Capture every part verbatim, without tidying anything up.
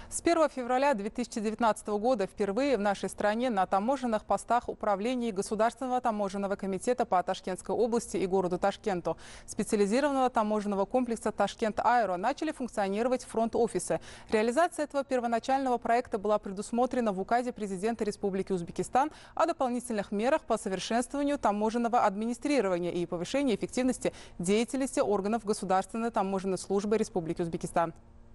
С первого февраля две тысячи девятнадцатого года впервые в нашей стране на таможенных постах управления Государственного таможенного комитета по Ташкентской области и городу Ташкенту, специализированного таможенного комплекса «Ташкент-Аэро» начали функционировать фронт-офисы. Реализация этого первоначального проекта была предусмотрена в указе президента Республики Узбекистан о дополнительных мерах по совершенствованию таможенного администрирования и повышению эффективности деятельности органов Государственной таможенной службы Республики Узбекистан.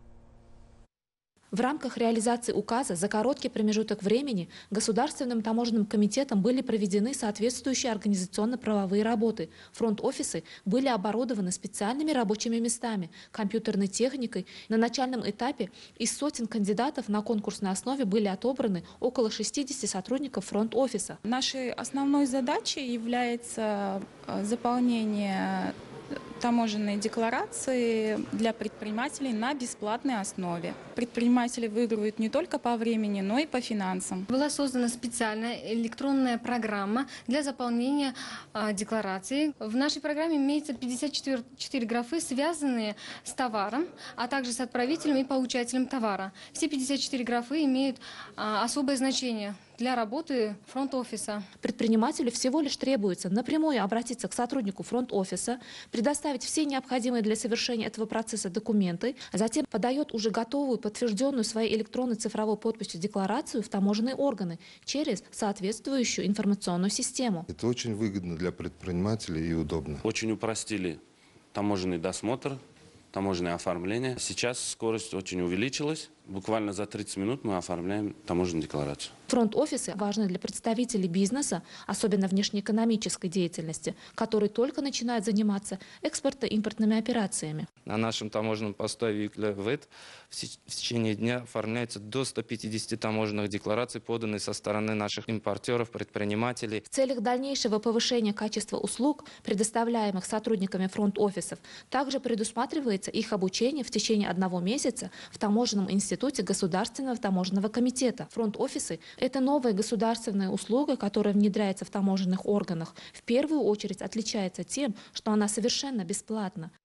В рамках реализации указа за короткий промежуток времени Государственным таможенным комитетом были проведены соответствующие организационно-правовые работы. Фронт-офисы были оборудованы специальными рабочими местами, компьютерной техникой. На начальном этапе из сотен кандидатов на конкурсной основе были отобраны около шестидесяти сотрудников фронт-офиса. Нашей основной задачей является заполнение таможенной декларации для предпринимателей на бесплатной основе. Предприниматели выигрывают не только по времени, но и по финансам. Была создана специальная электронная программа для заполнения а, декларации. В нашей программе имеется пятьдесят четыре графы, связанные с товаром, а также с отправителем и получателем товара. Все пятьдесят четыре графы имеют а, особое значение для работы фронт-офиса. Предпринимателю всего лишь требуется напрямую обратиться к сотруднику фронт-офиса, предоставить все необходимые для совершения этого процесса документы, а затем подает уже готовую, подтвержденную своей электронной цифровой подписью декларацию в таможенные органы через соответствующую информационную систему. Это очень выгодно для предпринимателей и удобно. Очень упростили таможенный досмотр, таможенное оформление. Сейчас скорость очень увеличилась. Буквально за тридцать минут мы оформляем таможенную декларацию. Фронт-офисы важны для представителей бизнеса, особенно внешнеэкономической деятельности, которые только начинают заниматься экспортно-импортными операциями. На нашем таможенном посту ВЭТ в течение дня оформляется до ста пятидесяти таможенных деклараций, поданных со стороны наших импортеров, предпринимателей. В целях дальнейшего повышения качества услуг, предоставляемых сотрудниками фронт-офисов, также предусматривается их обучение в течение одного месяца в таможенном институте Государственного таможенного комитета. Фронт-офисы – это новая государственная услуга, которая внедряется в таможенных органах. В первую очередь отличается тем, что она совершенно бесплатна.